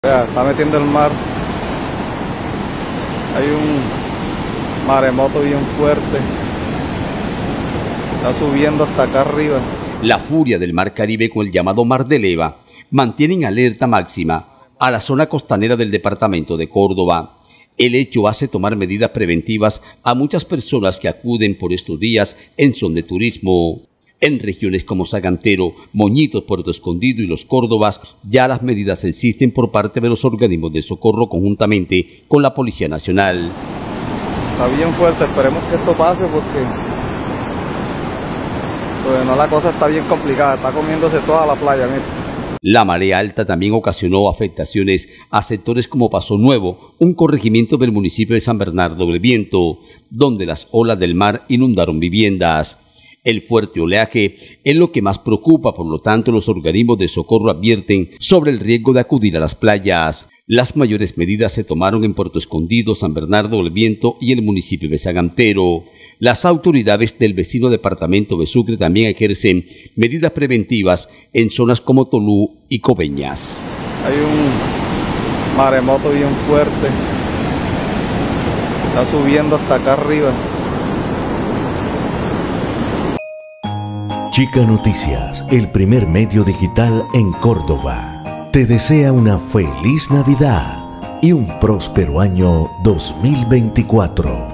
Vea, está metiendo el mar. Hay un maremoto bien fuerte. Está subiendo hasta acá arriba. La furia del mar Caribe con el llamado Mar de Leva mantiene en alerta máxima a la zona costanera del departamento de Córdoba. El hecho hace tomar medidas preventivas a muchas personas que acuden por estos días en son de turismo. En regiones como Sagantero, Moñitos, Puerto Escondido y Los Córdobas, ya las medidas existen por parte de los organismos de socorro conjuntamente con la Policía Nacional. Está bien fuerte, esperemos que esto pase porque no, la cosa está bien complicada, está comiéndose toda la playa. Mira. La marea alta también ocasionó afectaciones a sectores como Paso Nuevo, un corregimiento del municipio de San Bernardo del Viento, donde las olas del mar inundaron viviendas. El fuerte oleaje es lo que más preocupa, por lo tanto los organismos de socorro advierten sobre el riesgo de acudir a las playas. Las mayores medidas se tomaron en Puerto Escondido, San Bernardo del Viento y el municipio de Sagantero. Las autoridades del vecino departamento de Sucre también ejercen medidas preventivas en zonas como Tolú y Coveñas. Hay un maremoto bien fuerte. Está subiendo hasta acá arriba. Chica Noticias, el primer medio digital en Córdoba, te desea una feliz Navidad y un próspero año 2024.